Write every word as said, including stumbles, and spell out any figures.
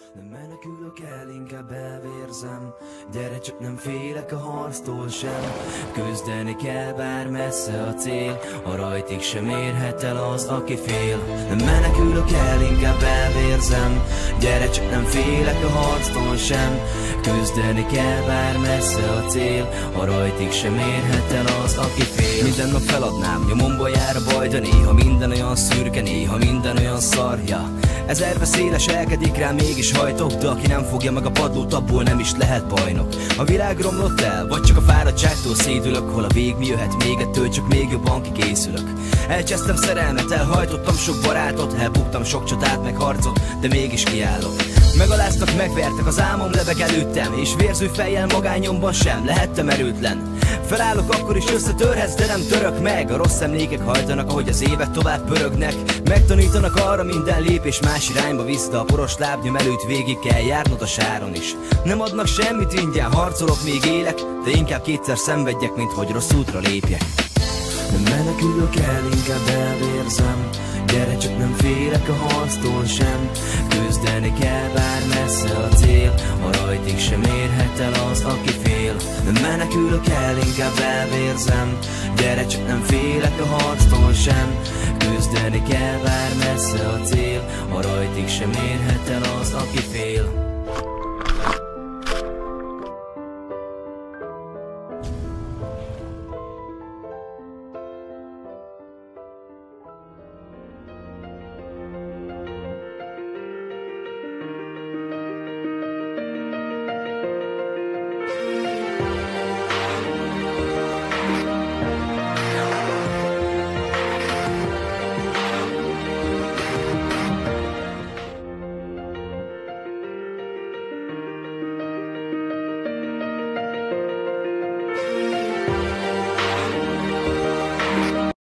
Nem menekülök el, inkább elvérzem. Gyere, csak nem félek a harctól sem. Küzdeni kell, bár messze a cél, ha rajtig sem érhet el az, aki fél. Nem menekülök el, inkább elvérzem. Gyere, csak nem félek a harctól sem. Küzdeni kell, bár messze a cél, ha rajtig sem érhet el az, aki fél. Minden nap feladnám, nyomomba jár a baj, de néha minden olyan szürke, néha minden olyan szarja. Ezer veszély leselkedik rá, mégis hajtok, de aki nem fogja meg a padlót, abból nem is lehet bajnok. A világ romlott el, vagy csak a fáradtságtól szédülök, hol a vég mi jöhet még ettől, csak még jobban kikészülök. Elcsesztem szerelmet, elhajtottam sok barátot, elbuktam sok csatát, meg harcot, de mégis kiállok. Megaláztak, megvertek, az álmom lebeg előttem, és vérző fejjel magányomban sem lehettem erőtlen. Felállok, akkor is összetörhetsz, de nem török meg. A rossz emlékek hajtanak, ahogy az évek tovább pörögnek. Megtanítanak arra, minden lépés más irányba visz, de a poros lábnyom előtt végig kell járnod a sáron is. Nem adnak semmit ingyen, harcolok, még élek, de inkább kétszer szenvedjek, mint hogy rossz útra lépjek. Nem menekülök el, inkább elvérzem. Gyere, csak nem félek a harctól sem. Küzdeni kell, bár messze a cél, ha rajtig sem érhet el az, aki fél. Nem menekülök el, inkább elvérzem. Gyere, csak nem félek a harctól sem. Küzdeni kell, bár messze a cél, ha rajtig sem érhet el az, aki fél.